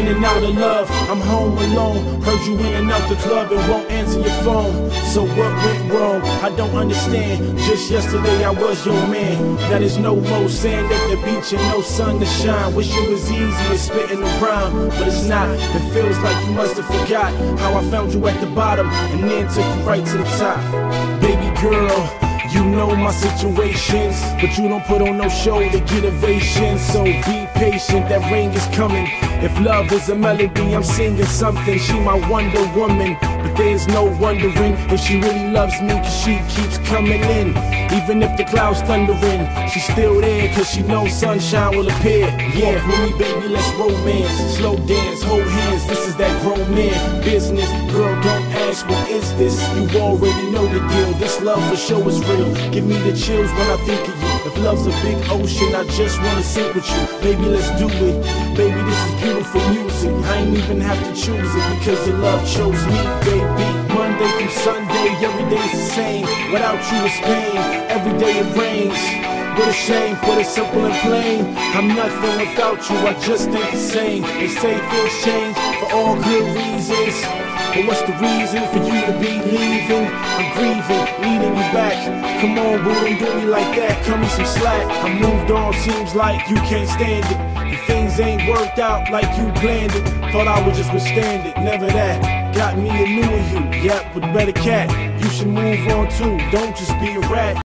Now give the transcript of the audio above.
in and out of love. I'm home alone. Heard you in and out the club and won't answer your phone. So what went wrong? I don't understand. Just yesterday I was your man. Now there's no more sand at the beach and no sun to shine. Wish it was easier spitting around, but it's not. It feels like you must have forgot how I found you at the bottom and then took you right to the top. Baby girl, you know my situations, but you don't put on no show to get ovation. So be patient, that rain is coming. If love is a melody, I'm singing something. She my Wonder Woman, but there's no wondering if she really loves me, cause she keeps coming in. Even if the clouds thundering, she's still there, cause she knows sunshine will appear. Yeah, with me baby, let's romance, slow dance, hold hands. This is that grown man business. Girl, don't ask what is this, you already know the deal. This love for sure is real. Give me the chills when I think of you. If love's a big ocean, I just wanna sink with you. Baby, let's do it. Baby, this is beautiful music. I ain't even have to choose it, because your love chose me, baby. Monday through Sunday, every day's the same. Without you it's pain, every day it rains. What a shame, put it simple and plain. I'm nothing without you, I just ain't the same. They say things change for all good reasons, but what's the reason for you to be leaving? I'm grieving, needing you back. Come on, boo, don't do me like that. Cut me some slack. I moved on, seems like you can't stand it. And things ain't worked out like you planned it. Thought I would just withstand it, never that. Got me a new you, yep, with better cat. You should move on too, don't just be a rat.